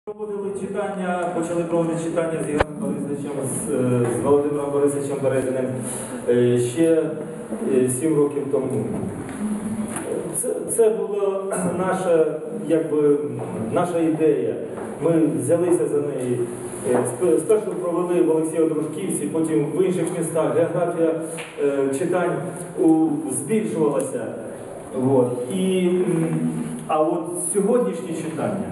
Проводили читання, почали проводити читання з Ігорем Борисовичем, з Володимиром Борисовичем Березиним ще 7 років тому. Це була наша ідея. Ми взялися за неї. Спершу провели в Олексію-Дружківці, потім в інших містах. Географія читань збільшувалася. А от сьогоднішні читання,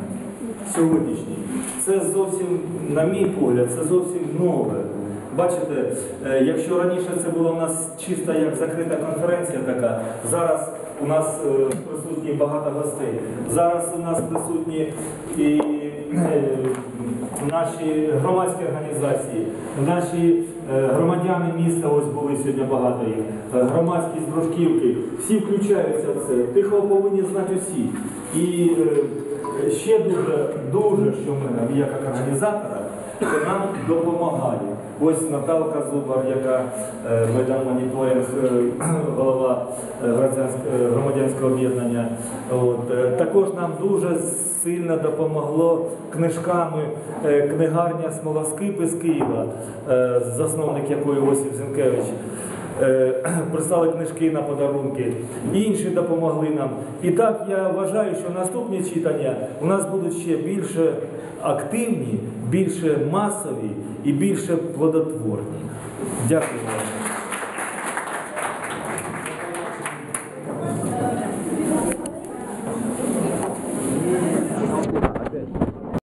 це зовсім, на мій погляд, це зовсім нове. Бачите, якщо раніше це була у нас чисто як закрита конференція така, зараз у нас присутні багато гостей. Зараз у нас присутні і наші громадські організації, наші громадяни міста, ось були сьогодні багато їх, громадськість Дружківки, всі включаються в це. Тихо повинні знати усі. І ще дуже, що ми, як організатора, нам допомагає. Ось Наталка Зубар, яка Майдан Моніторинг, голова громадянського об'єднання. Також нам дуже сильно допомогло книжками книгарня «Смолоскип» із Києва, засновник якої Осип Зінкевич. Прислали книжки на подарунки, інші допомогли нам. І так я вважаю, що наступні читання у нас будуть ще більше активні, більше масові і більше плодотворні. Дякую вам.